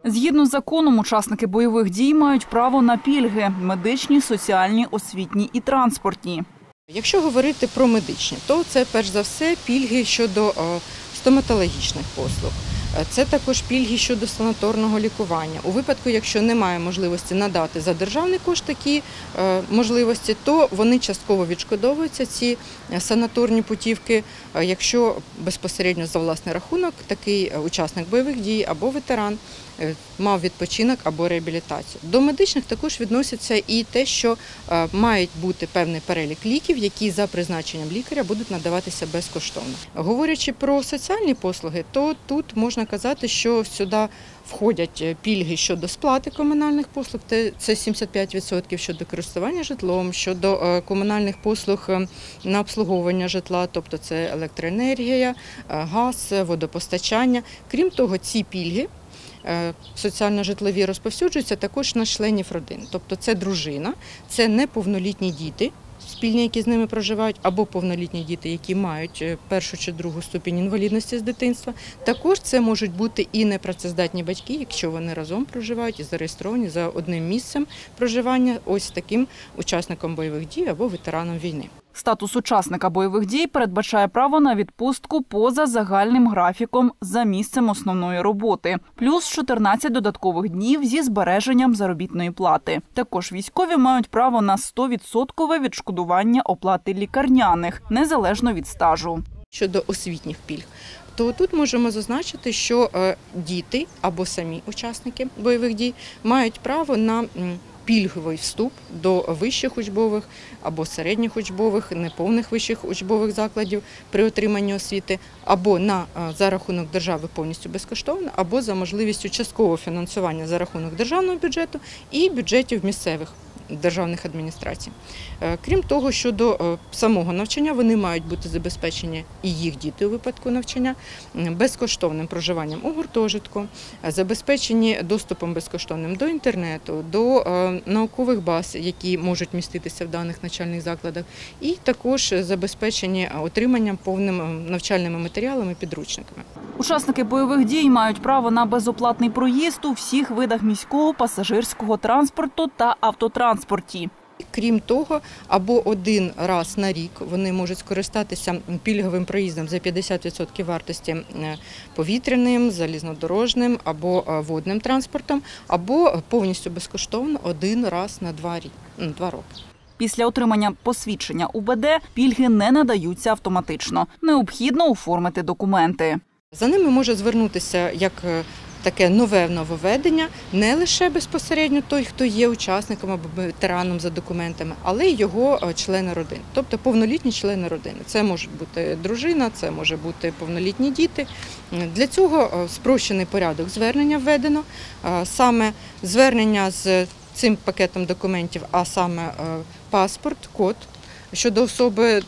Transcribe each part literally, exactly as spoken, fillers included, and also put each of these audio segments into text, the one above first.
Згідно з законом, учасники бойових дій мають право на пільги – медичні, соціальні, освітні і транспортні. Якщо говорити про медичні, то це перш за все пільги щодо стоматологічних послуг. Це також пільги щодо санаторного лікування. У випадку, якщо немає можливості надати за державний кошт такі можливості, то вони частково відшкодовуються, ці санаторні путівки, якщо безпосередньо за власний рахунок такий учасник бойових дій або ветеран мав відпочинок або реабілітацію. До медичних також відносяться і те, що мають бути певний перелік ліків, які за призначенням лікаря будуть надаватися безкоштовно. Говорячи про соціальні послуги, то тут можна казати, що сюди входять пільги щодо сплати комунальних послуг, це сімдесят п'ять відсотків, щодо користування житлом, щодо комунальних послуг на обслуговування житла, тобто це електроенергія, газ, водопостачання. Крім того, ці пільги соціально-житлові розповсюджуються також на членів родин. Тобто це дружина, це неповнолітні діти, спільні, які з ними проживають, або повнолітні діти, які мають першу чи другу ступінь інвалідності з дитинства. Також це можуть бути і непрацездатні батьки, якщо вони разом проживають і зареєстровані за одним місцем проживання ось таким учасником бойових дій або ветераном війни. Статус учасника бойових дій передбачає право на відпустку поза загальним графіком за місцем основної роботи, плюс чотирнадцять додаткових днів зі збереженням заробітної плати. Також військові мають право на сто відсотків відшкодування оплати лікарняних, незалежно від стажу. Щодо освітніх пільг, то тут можемо зазначити, що діти або самі учасники бойових дій мають право на пільговий вступ до вищих учбових або середніх учбових, неповних вищих учбових закладів при отриманні освіти, або на за рахунок держави повністю безкоштовно, або за можливістю часткового фінансування за рахунок державного бюджету і бюджетів місцевих державних адміністрацій. Крім того, щодо самого навчання, вони мають бути забезпечені, і їх діти у випадку навчання, безкоштовним проживанням у гуртожитку, забезпечені доступом безкоштовним до інтернету, до наукових баз, які можуть міститися в даних навчальних закладах, і також забезпечені отриманням повним навчальними матеріалами, підручниками. Учасники бойових дій мають право на безоплатний проїзд у всіх видах міського, пасажирського транспорту та автотранспорті. Крім того, або один раз на рік вони можуть скористатися пільговим проїздом за п'ятдесят відсотків вартості повітряним, залізнодорожним або водним транспортом, або повністю безкоштовно один раз на два роки. Після отримання посвідчення УБД пільги не надаються автоматично. Необхідно оформити документи. За ними може звернутися як таке нове нововведення не лише безпосередньо той, хто є учасником або ветераном за документами, але й його члени родини, тобто повнолітні члени родини. Це може бути дружина, це може бути повнолітні діти. Для цього спрощений порядок звернення введено, саме звернення з цим пакетом документів, а саме паспорт, код щодо особи,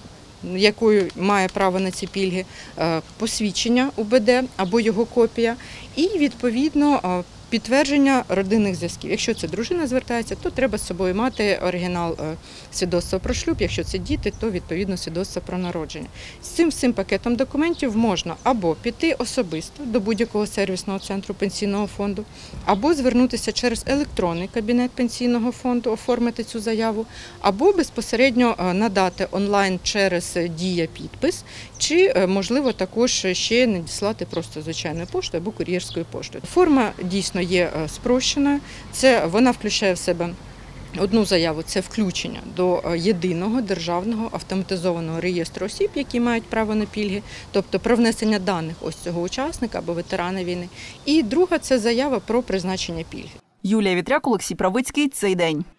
якою має право на ці пільги, посвідчення УБД або його копія і, відповідно, підтвердження родинних зв'язків. Якщо це дружина звертається, то треба з собою мати оригінал свідоцтва про шлюб, якщо це діти, то відповідно свідоцтво про народження. З цим всім пакетом документів можна або піти особисто до будь-якого сервісного центру пенсійного фонду, або звернутися через електронний кабінет пенсійного фонду, оформити цю заяву, або безпосередньо надати онлайн через Дія підпис, чи, можливо, також ще надіслати просто звичайною поштою або кур'єрською поштою. Форма дійсно є спрощеною, це вона включає в себе одну заяву – це включення до єдиного державного автоматизованого реєстру осіб, які мають право на пільги, тобто про внесення даних ось цього учасника або ветерана війни. І друга – це заява про призначення пільги. Юлія Вітряк, Олексій Правицький. Цей день.